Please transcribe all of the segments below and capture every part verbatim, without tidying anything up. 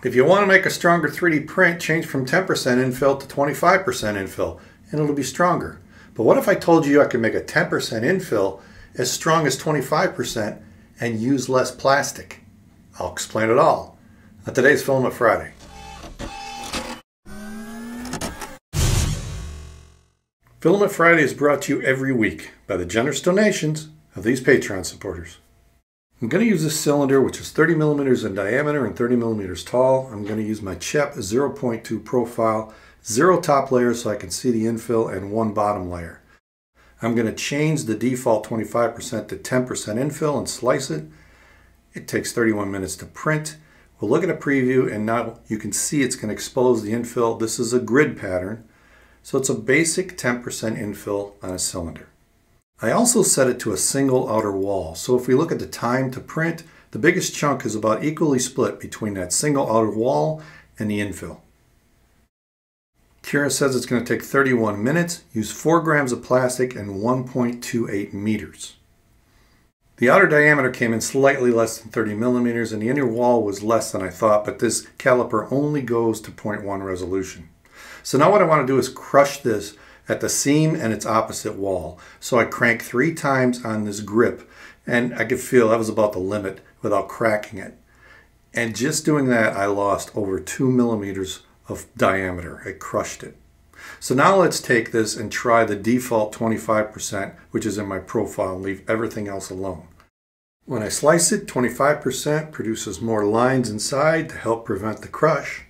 If you want to make a stronger three D print, change from ten percent infill to twenty-five percent infill, and it'll be stronger. But what if I told you I could make a ten percent infill as strong as twenty-five percent and use less plastic? I'll explain it all on today's Filament Friday. Filament Friday is brought to you every week by the generous donations of these Patreon supporters. I'm going to use this cylinder, which is thirty millimeters in diameter and thirty millimeters tall. I'm going to use my C H E P zero point two profile, zero top layer so I can see the infill, and one bottom layer. I'm going to change the default twenty-five percent to ten percent infill and slice it. It takes thirty-one minutes to print. We'll look at a preview, and now you can see it's going to expose the infill. This is a grid pattern, so it's a basic ten percent infill on a cylinder. I also set it to a single outer wall, so if we look at the time to print, the biggest chunk is about equally split between that single outer wall and the infill. Cura says it's going to take thirty-one minutes, use four grams of plastic, and one point two eight meters. The outer diameter came in slightly less than thirty millimeters, and the inner wall was less than I thought, but this caliper only goes to zero point one resolution. So now what I want to do is crush this at the seam and its opposite wall. So I crank three times on this grip, and I could feel that was about the limit without cracking it. And just doing that, I lost over two millimeters of diameter. It crushed it. So now let's take this and try the default twenty-five percent, which is in my profile, and leave everything else alone. When I slice it, twenty-five percent produces more lines inside to help prevent the crush.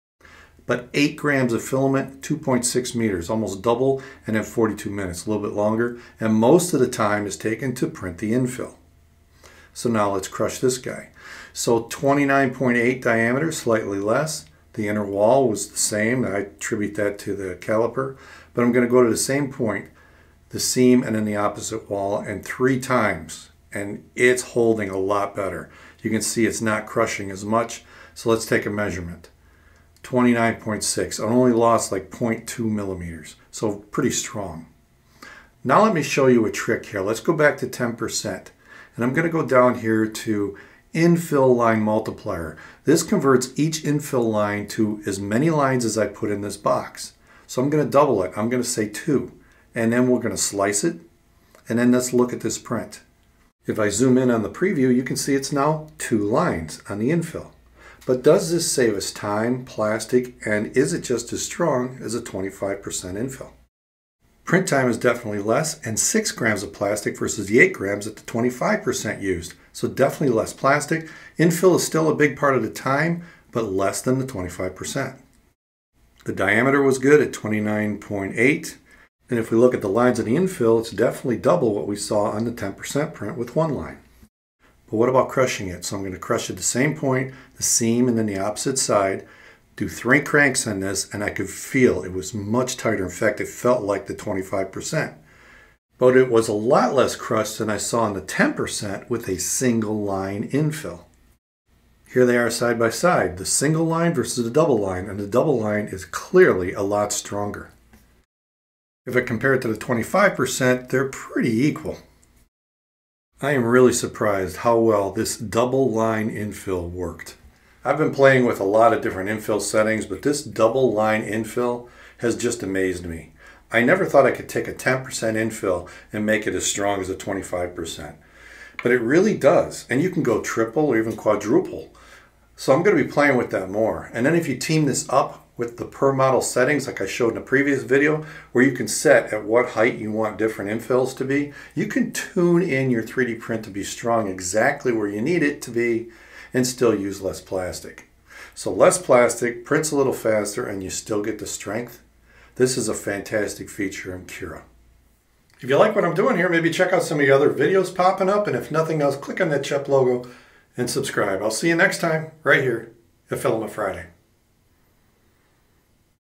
But eight grams of filament, two point six meters, almost double, and then forty-two minutes, a little bit longer, and most of the time is taken to print the infill. So now let's crush this guy. So twenty-nine point eight diameter, slightly less. The inner wall was the same. I attribute that to the caliper, but I'm going to go to the same point, the seam, and then the opposite wall, and three times, and it's holding a lot better. You can see it's not crushing as much, so let's take a measurement. twenty-nine point six. I only lost like zero point two millimeters, so pretty strong. Now let me show you a trick here. Let's go back to ten percent, and I'm going to go down here to infill line multiplier. This converts each infill line to as many lines as I put in this box. So I'm going to double it. I'm going to say two, and then we're going to slice it, and then let's look at this print. If I zoom in on the preview, you can see it's now two lines on the infill. But does this save us time, plastic, and is it just as strong as a twenty-five percent infill? Print time is definitely less, and six grams of plastic versus the eight grams that the twenty-five percent used. So definitely less plastic. Infill is still a big part of the time, but less than the twenty-five percent. The diameter was good at twenty-nine point eight. And if we look at the lines of the infill, it's definitely double what we saw on the ten percent print with one line. But what about crushing it? So I'm going to crush at the same point, the seam, and then the opposite side. Do three cranks on this, and I could feel it was much tighter. In fact, it felt like the twenty-five percent. But it was a lot less crushed than I saw on the ten percent with a single line infill. Here they are side by side, the single line versus the double line, and the double line is clearly a lot stronger. If I compare it to the twenty-five percent, they're pretty equal. I am really surprised how well this double line infill worked. I've been playing with a lot of different infill settings, but this double line infill has just amazed me. I never thought I could take a ten percent infill and make it as strong as a twenty-five percent. But it really does, and you can go triple or even quadruple. So I'm going to be playing with that more. And then if you team this up with the per model settings like I showed in the previous video, where you can set at what height you want different infills to be, you can tune in your three D print to be strong exactly where you need it to be and still use less plastic. So less plastic, prints a little faster, and you still get the strength. This is a fantastic feature in Cura. If you like what I'm doing here, maybe check out some of the other videos popping up, and if nothing else, click on that C H E P logo and subscribe. I'll see you next time right here at Filament Friday.